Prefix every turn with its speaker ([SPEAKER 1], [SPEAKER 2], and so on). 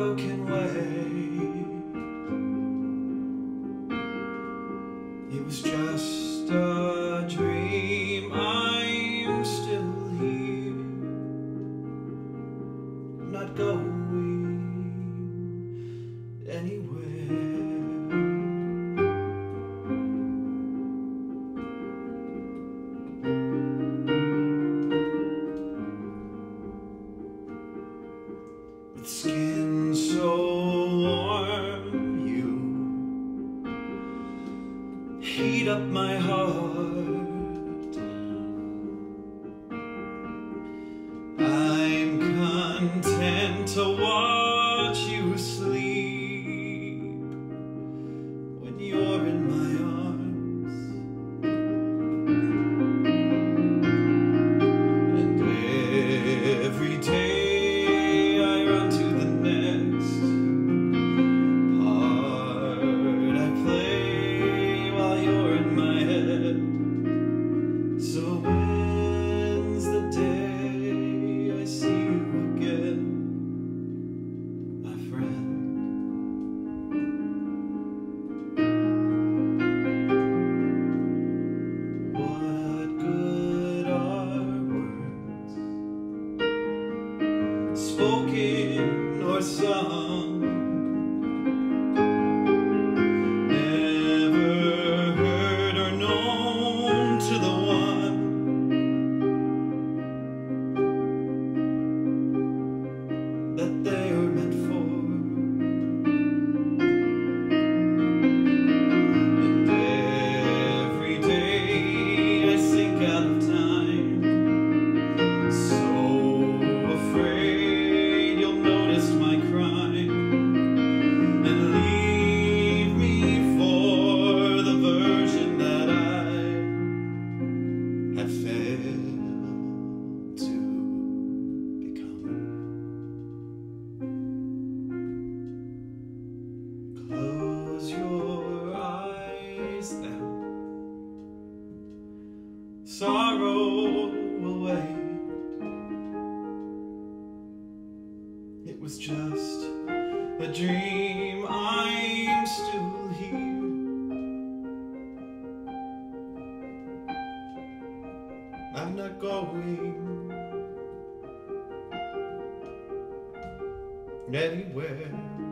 [SPEAKER 1] can wait. It was just a dream. I'm still here, not going anywhere. With skin so warm, you heat up my heart. I'm content to watch you sleep when you're in my arms. And every day so when's the day I see you again, my friend? What good are words, spoken or sung? Never heard or known to the one that they are meant for. And every day I sink out of time, so afraid you'll notice my crime and leave me for the version that I have failed to become. Close your eyes now. Sorrow will wait. It was just a dream. I'm still here, I'm not going anywhere.